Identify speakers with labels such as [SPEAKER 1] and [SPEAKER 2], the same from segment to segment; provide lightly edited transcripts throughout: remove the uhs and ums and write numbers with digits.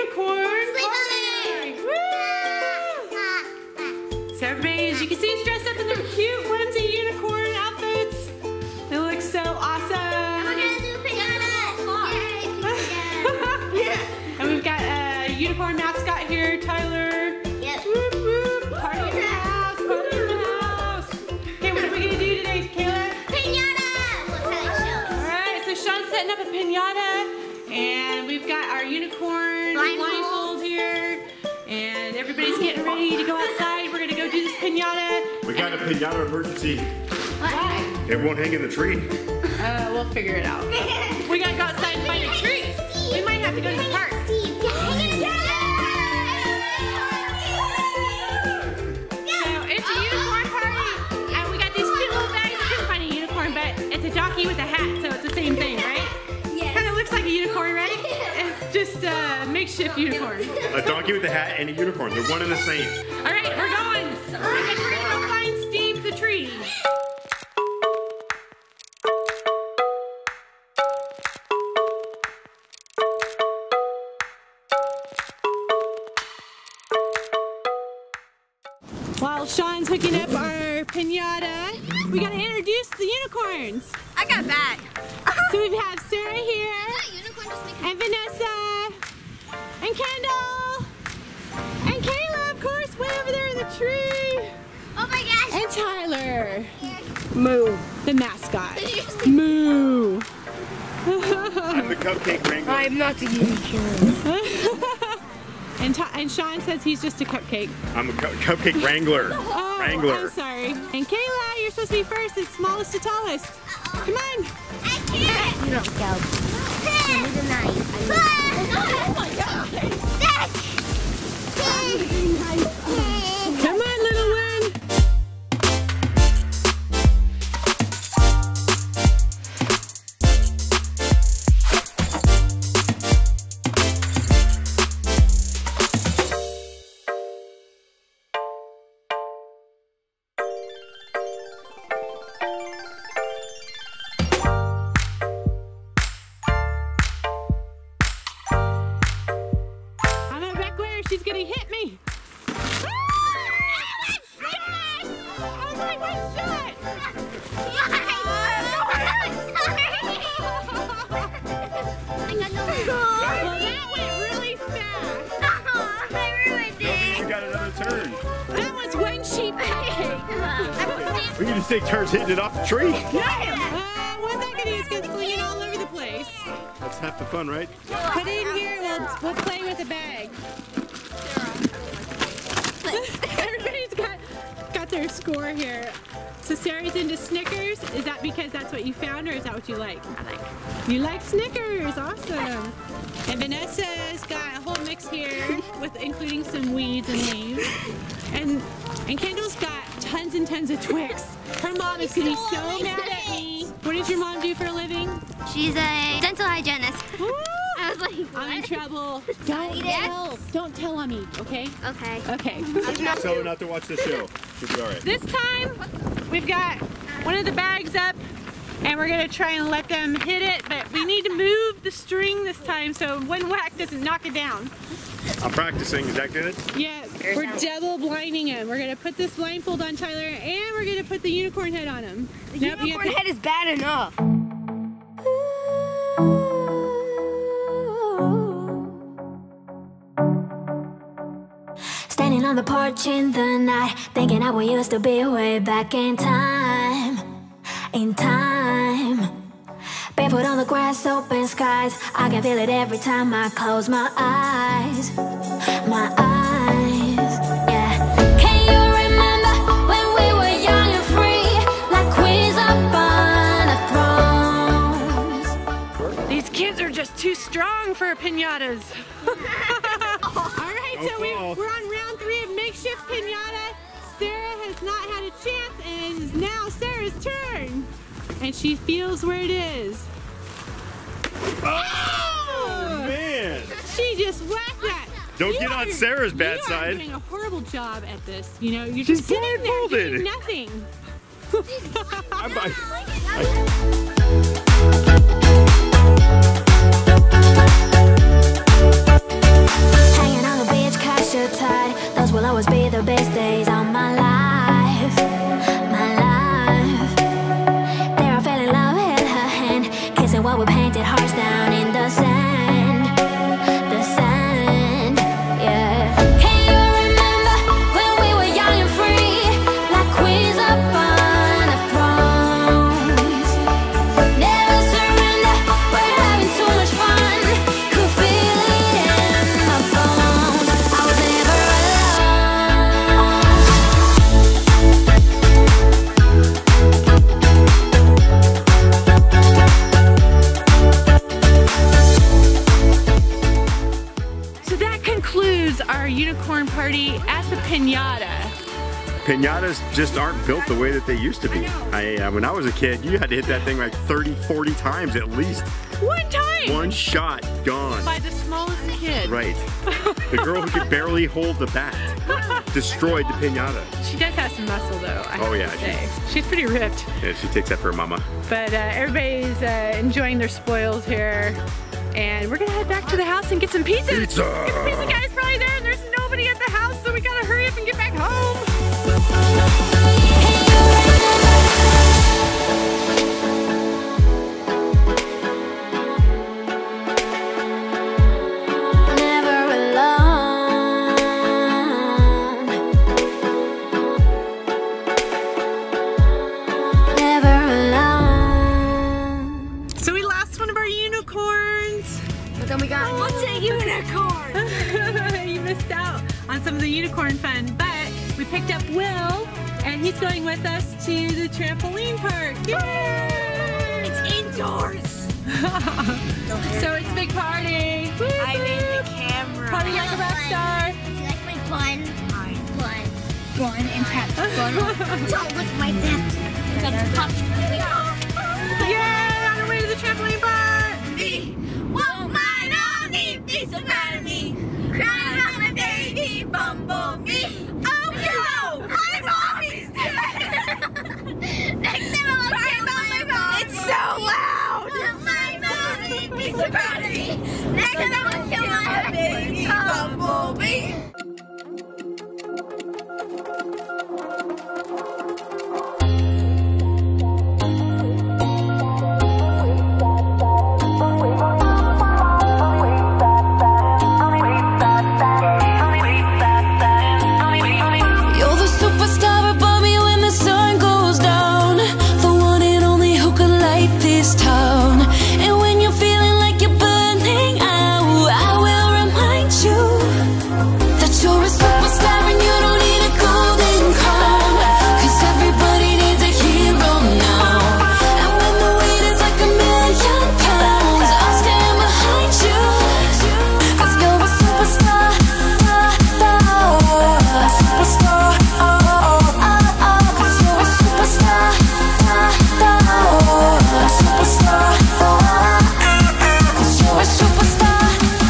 [SPEAKER 1] unicorn party! So everybody, as you can see, is dressed up in their cute onesie unicorn outfits. They look so awesome.
[SPEAKER 2] And we're gonna do piñatas.
[SPEAKER 1] Yeah. And we've got a unicorn mascot here, Tyler.
[SPEAKER 2] Yep.
[SPEAKER 1] Whoop, whoop. Party in the house, party in the house. Okay, what are we gonna do today, Kayla?
[SPEAKER 2] Piñata! We'll tell you shows.
[SPEAKER 1] Alright, so Sean's setting up a piñata, and we've got our unicorn blindfold here, and everybody's getting ready to go outside. We're gonna go do this piñata.
[SPEAKER 3] We got a piñata emergency.
[SPEAKER 1] Why?
[SPEAKER 3] It won't hang in the tree.
[SPEAKER 1] We'll figure it out. We gotta go outside and find a tree. We might have to go to the park. It's a unicorn party, and we got these cute little bags. I couldn't find a unicorn, but it's a jockey with a hat, so it's the same thing, right?
[SPEAKER 2] Yes.
[SPEAKER 1] Kind of looks like a unicorn, right? It's just a makeshift unicorn.
[SPEAKER 3] A donkey with a hat and a unicorn. They're one and the same.
[SPEAKER 1] All right, we're going. And we're gonna go find Steve the tree. While Sean's hooking up our piñata, we gotta introduce the unicorns.
[SPEAKER 2] I got that.
[SPEAKER 1] So we have Sarah here, and Vanessa, and Kendall, and Kayla, of course, way over there in the tree,
[SPEAKER 2] Oh my gosh.
[SPEAKER 1] and Tyler. Moo, the mascot. Moo.
[SPEAKER 3] I'm the cupcake wrangler.
[SPEAKER 4] I'm not the unicorn.
[SPEAKER 1] And Sean says he's just a cupcake.
[SPEAKER 3] I'm a cupcake wrangler.
[SPEAKER 1] Oh,
[SPEAKER 3] Wrangler.
[SPEAKER 1] I'm sorry. And Kayla, you're supposed to be first. It's smallest to tallest. Come on.
[SPEAKER 2] I can't.
[SPEAKER 4] You don't go.
[SPEAKER 2] Give me the knife. Oh my God.
[SPEAKER 1] Come on, little one. She's gonna hit me. Ah! I was like, one shot. Well, that went really fast.
[SPEAKER 2] I ruined it.
[SPEAKER 3] You got another turn.
[SPEAKER 1] That was one sheep cupcake.
[SPEAKER 3] We can just take turns hitting it off the tree.
[SPEAKER 1] What's that gonna do? It's gonna fling it all over the place.
[SPEAKER 3] That's half the fun, right?
[SPEAKER 1] Put it in here. We'll play with the bag. Everybody's got their score here. So Sarah's into Snickers. Is that because that's what you found, or is that what you like?
[SPEAKER 2] I like.
[SPEAKER 1] You like Snickers, awesome. And Vanessa's got a whole mix here, with including some weeds and leaves. And Kendall's got tons and tons of Twix. Her mom is gonna be so mad at me. What does your mom do for a living?
[SPEAKER 2] She's a dental hygienist.
[SPEAKER 1] Woo!
[SPEAKER 2] I was like,
[SPEAKER 1] I'm in
[SPEAKER 2] what?
[SPEAKER 1] trouble.
[SPEAKER 2] Yes.
[SPEAKER 1] Don't tell on me, okay?
[SPEAKER 2] Okay.
[SPEAKER 1] Okay.
[SPEAKER 3] Tell her not to watch the show. She'll be all right.
[SPEAKER 1] This time, we've got one of the bags up, and we're gonna try and let them hit it, but we need to move the string this time so one whack doesn't knock it down.
[SPEAKER 3] I'm practicing. Is that good?
[SPEAKER 1] Yeah, we're double blinding him. We're gonna put this blindfold on Tyler, and we're gonna put the unicorn head on him.
[SPEAKER 4] The unicorn head is bad enough.
[SPEAKER 5] Standing on the porch in the night, thinking how we used to be way back in time. In time. Barefoot on the grass, open skies. I can feel it every time I close my eyes. My eyes, yeah. Can you remember when we were young and free, like queens up on a throne?
[SPEAKER 1] These kids are just too strong for piñatas. Alright, so we're on round 3 of makeshift piñata. Sarah has not had a chance, and it is now Sarah's turn. And she feels where it is.
[SPEAKER 3] Oh, man!
[SPEAKER 1] She just whacked that.
[SPEAKER 3] Don't get on Sarah's bad side.
[SPEAKER 1] You're doing a horrible job at this. You know, you're
[SPEAKER 3] She's
[SPEAKER 1] just sitting there doing
[SPEAKER 3] blindfolded.
[SPEAKER 1] nothing.
[SPEAKER 5] what we painted hearts down in the sand. The sand, yeah. Can you remember when we were young and free, like queens up on the thrones? Never surrender, we're having too much fun. Could feel it in my bones. I was never
[SPEAKER 1] our unicorn party at the Piñata.
[SPEAKER 3] Piñatas just aren't built the way that they used to be. When I was a kid, you had to hit that thing like 30, 40 times at least.
[SPEAKER 1] One time!
[SPEAKER 3] One shot, gone.
[SPEAKER 1] By the smallest kid.
[SPEAKER 3] Right. The girl who could barely hold the bat destroyed the Piñata.
[SPEAKER 1] She does have some muscle though, I have to say. She's pretty ripped.
[SPEAKER 3] Yeah, she takes that for her mama.
[SPEAKER 1] But everybody's enjoying their spoils here. And we're gonna head back to the house and get some pizza.
[SPEAKER 3] Pizza!
[SPEAKER 1] Get the pizza guy's probably there and there's nobody at the house, so we gotta hurry up and get back home.
[SPEAKER 5] never alone. Never alone.
[SPEAKER 1] So we lost one of our unicorns.
[SPEAKER 4] But then we got what's a unicorn?
[SPEAKER 1] You missed out on some of the unicorn fun, but we picked up Will, and he's going with us to the trampoline park. Yay!
[SPEAKER 4] It's indoors.
[SPEAKER 1] So it's a big party.
[SPEAKER 4] I'm in the camera.
[SPEAKER 1] Party like a rock star.
[SPEAKER 2] Do you like my bun? Bun and tap. Bun. Don't lick my tap. That's top.
[SPEAKER 1] Yay! On our way to the trampoline park.
[SPEAKER 2] Won't mind on me, be so proud of me. Crying on my baby bumblebee. Oh no! My mommy's dead! Next time I'll cry about my mom. It's so loud! Won't mind on me, be so proud of me. Next time I'll kill my baby bumblebee.
[SPEAKER 5] You're the superstar above me when the sun goes down, the one and only who could light this town. And when you're feeling like you're burning out, I will remind you that you're a superstar and you don't need a golden crown, 'cause everybody needs a hero now. And when the weight is like £1,000,000 pounds, I'll stand behind you, 'cause you're a superstar. Superstar, oh, oh, oh, oh, 'cause you're a superstar, superstar, 'cause you're a superstar,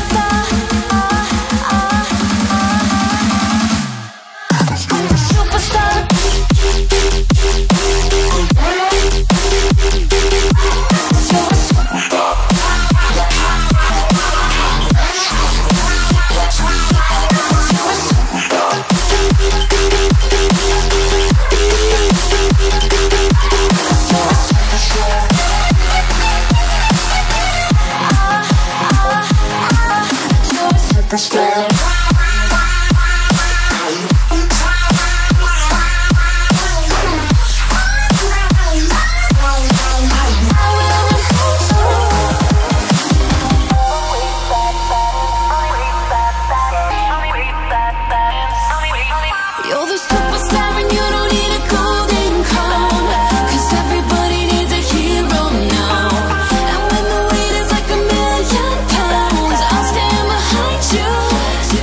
[SPEAKER 5] You're the superstar and you don't need a golden crown, 'cause everybody needs a hero now. And when the weight is like £1,000,000 pounds, I'll stand behind you,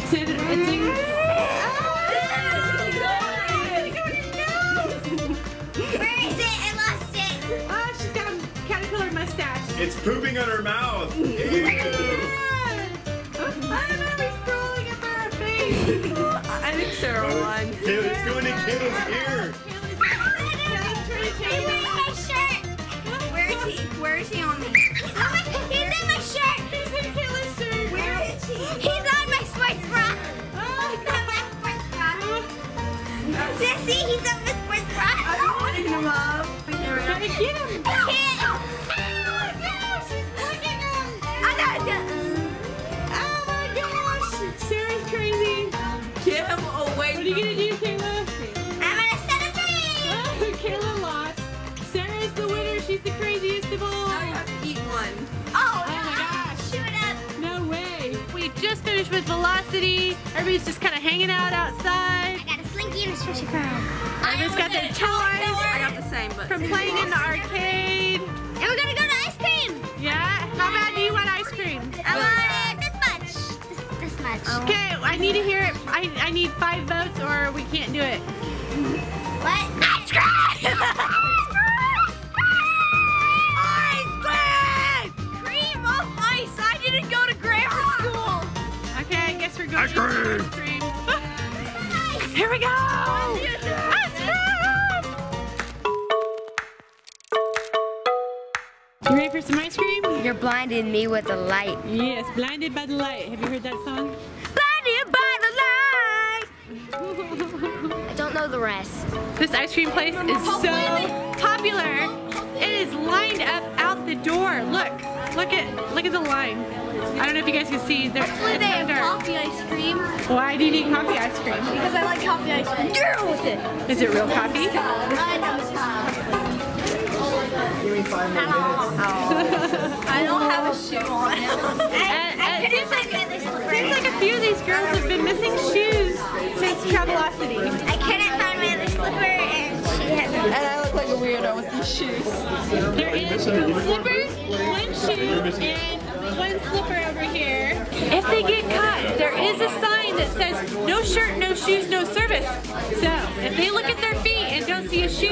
[SPEAKER 1] It's in.
[SPEAKER 2] Where is it? I lost it.
[SPEAKER 1] Oh, she's got a caterpillar mustache.
[SPEAKER 3] It's pooping on her mouth. Ew.
[SPEAKER 1] I don't know, he's crawling up her face.
[SPEAKER 4] I think Sarah won.
[SPEAKER 3] It's going in Kayla's ear.
[SPEAKER 2] Where is he on me? He's in my shirt.
[SPEAKER 1] He's in Kayla's shirt.
[SPEAKER 2] Where is he? He's on my sports bra. He's on my sports bra. See, he's on my sports bra.
[SPEAKER 4] I'm putting him up.
[SPEAKER 1] Gotta get him.
[SPEAKER 2] I can't. Oh my gosh, she's licking him.
[SPEAKER 1] Oh my gosh. Sarah's crazy.
[SPEAKER 4] Get him away.
[SPEAKER 1] What are you gonna do, Kayla?
[SPEAKER 2] I'm gonna set him free.
[SPEAKER 1] Oh, Kayla lost. Sarah's the winner. She's the craziest of all.
[SPEAKER 4] I have to eat one.
[SPEAKER 2] Oh
[SPEAKER 1] my gosh.
[SPEAKER 2] Shoot up.
[SPEAKER 1] No way. We just finished with Velocity. Everybody's just kind of hanging out outside.
[SPEAKER 2] I got a slinky and a stretchy frog.
[SPEAKER 1] Everybody's got their
[SPEAKER 4] I
[SPEAKER 1] toys
[SPEAKER 4] got the same, but
[SPEAKER 1] from playing in the arcade.
[SPEAKER 2] And we're gonna go to ice cream.
[SPEAKER 1] Yeah? How bad do you want ice cream?
[SPEAKER 2] I want it this much. This much.
[SPEAKER 1] Okay, I need to hear it. I need 5 votes or we can't do it.
[SPEAKER 2] What? Ice cream! Cream of ice! I didn't go to grammar school!
[SPEAKER 1] Okay, I guess we're going
[SPEAKER 3] Ice
[SPEAKER 1] to
[SPEAKER 3] cream.
[SPEAKER 1] ice cream. Here we go! Ice cream! You ready for some ice cream?
[SPEAKER 4] you're blinding me with the light.
[SPEAKER 1] Yes, Blinded by the Light. Have you heard that song?
[SPEAKER 4] Blinded by the light. I don't know the rest.
[SPEAKER 1] This ice cream place is so popular. It is lined up out the door. Look at the line. I don't know if you guys can see.
[SPEAKER 2] Hopefully they have coffee ice cream.
[SPEAKER 1] Why do you need coffee ice cream?
[SPEAKER 2] Because I like coffee ice cream. Deal with it.
[SPEAKER 1] Is it real coffee?
[SPEAKER 2] I know it's I don't have a shoe on.
[SPEAKER 1] Seems like a few of these girls have been missing shoes since Travelocity.
[SPEAKER 2] I couldn't find my other slipper and she has
[SPEAKER 4] And I look like a weirdo with these shoes.
[SPEAKER 1] There is slippers, 1 shoe, and 1 slipper over here. If they get caught, there is a sign that says no shirt, no shoes, no service. So if they look at their feet and don't see a shoe,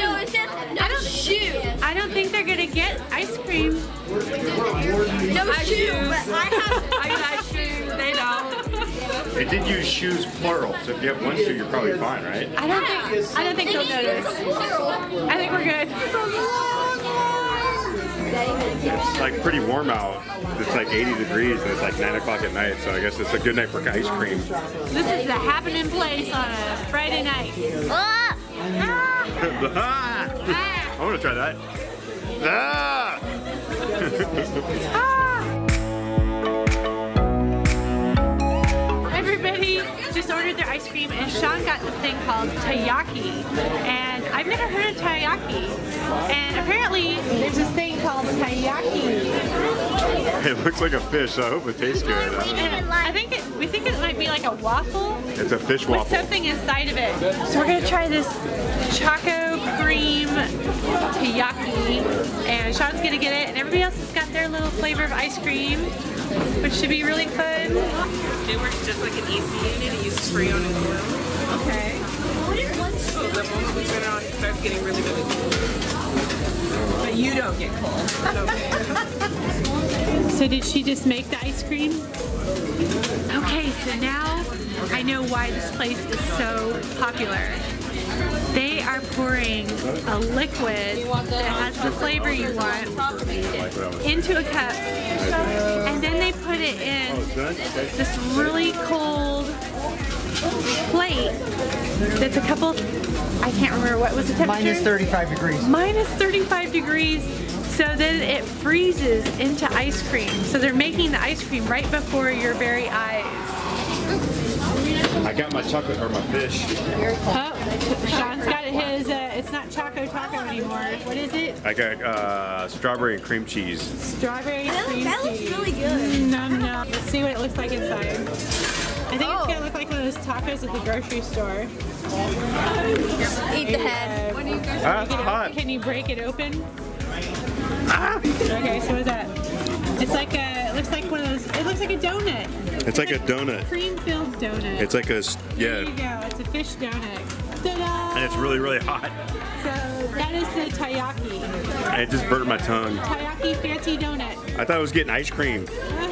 [SPEAKER 1] I don't think they're gonna get ice cream.
[SPEAKER 2] no shoe, but
[SPEAKER 4] I got shoes. They don't.
[SPEAKER 3] They did use shoes plural, so if you have 1 shoe, you're probably fine, right?
[SPEAKER 1] I don't think they'll notice. I think we're good.
[SPEAKER 3] It's like pretty warm out. It's like 80 degrees and it's like 9 o'clock at night, so I guess it's a good night for ice cream.
[SPEAKER 1] This is the happening place on a Friday night.
[SPEAKER 3] I want to try that.
[SPEAKER 1] Everybody just ordered their ice cream and Sean got this thing called taiyaki. And I've never heard of taiyaki. And apparently there's this thing called taiyaki.
[SPEAKER 3] It looks like a fish, so I hope it tastes good.
[SPEAKER 1] And we think it might be like a waffle
[SPEAKER 3] It's a fish
[SPEAKER 1] with
[SPEAKER 3] waffle.
[SPEAKER 1] something inside of it. So we're gonna try this choco cream taiyaki. And Sean's gonna get it and everybody else has got their little flavor of ice cream, which should be really fun.
[SPEAKER 6] It works just like an AC unit. It uses Freon and oil.
[SPEAKER 1] Okay.
[SPEAKER 6] So the moment we turn it on, it starts getting really, really cold. But you don't get cold. It's okay.
[SPEAKER 1] So did she just make the ice cream? Okay, so now I know why this place is so popular. They are pouring a liquid that has the flavor you want into a cup, and then they put it in this really cold plate that's a couple, I can't remember what was the temperature?
[SPEAKER 7] Minus 35 degrees.
[SPEAKER 1] Minus 35 degrees, so then it freezes into ice cream. So they're making the ice cream right before your very eyes.
[SPEAKER 3] I got my chocolate or my fish.
[SPEAKER 1] Oh, Sean's got his, it's not Choco Taco anymore. What is it?
[SPEAKER 3] I got strawberry and cream cheese.
[SPEAKER 1] Strawberry cream
[SPEAKER 2] that looks
[SPEAKER 1] cheese.
[SPEAKER 2] really good.
[SPEAKER 1] Nom nom. Let's see what it looks like inside. I think it's gonna look like one of those tacos at the grocery store.
[SPEAKER 4] Eat the head.
[SPEAKER 3] It's hot.
[SPEAKER 1] Can you break it open? Okay, so what is that? It's like a, it looks like one of those. It looks like a donut.
[SPEAKER 3] It's like a donut.
[SPEAKER 1] Cream-filled donut.
[SPEAKER 3] It's like a,
[SPEAKER 1] There
[SPEAKER 3] yeah.
[SPEAKER 1] you go. It's a fish donut. Ta-da!
[SPEAKER 3] And it's really, really hot.
[SPEAKER 1] So that is the taiyaki.
[SPEAKER 3] And it just burnt my tongue.
[SPEAKER 1] Taiyaki fancy donut.
[SPEAKER 3] I thought I was getting ice cream.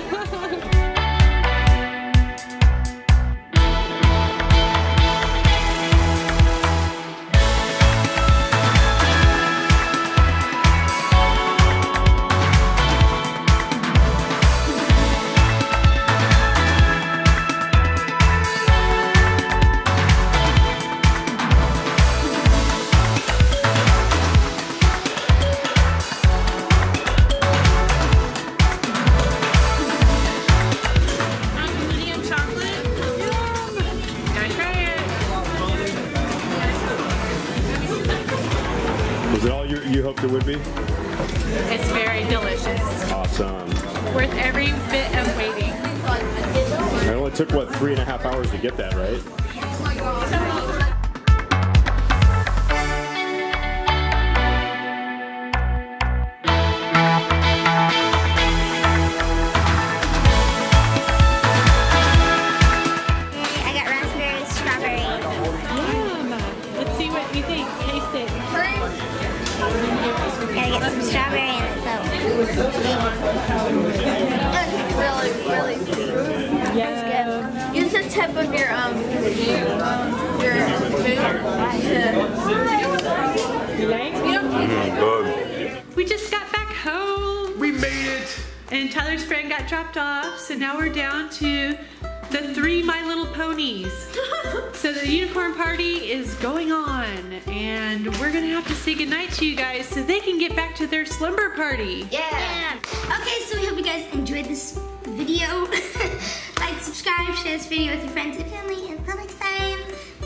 [SPEAKER 3] Was it all you hoped it would be?
[SPEAKER 1] It's very delicious.
[SPEAKER 3] Awesome.
[SPEAKER 1] Worth every bit of waiting.
[SPEAKER 3] It only took, what, 3.5 hours to get that, right?
[SPEAKER 2] I got raspberries, strawberries.
[SPEAKER 1] Yum. Let's see what you think. Taste it.
[SPEAKER 2] Gotta get some strawberry in it though.
[SPEAKER 4] Really, really sweet.
[SPEAKER 1] Yeah.
[SPEAKER 4] Use the tip of your
[SPEAKER 1] You like?
[SPEAKER 3] Good.
[SPEAKER 1] We just got back home.
[SPEAKER 3] We made it.
[SPEAKER 1] And Tyler's friend got dropped off, so now we're down to the 3 My Little Ponies. So the unicorn party is going on, and we're gonna have to say goodnight to you guys so they can get back to their slumber party.
[SPEAKER 2] Yeah. Okay, so we hope you guys enjoyed this video. Like, subscribe, share this video with your friends and family. Until next time,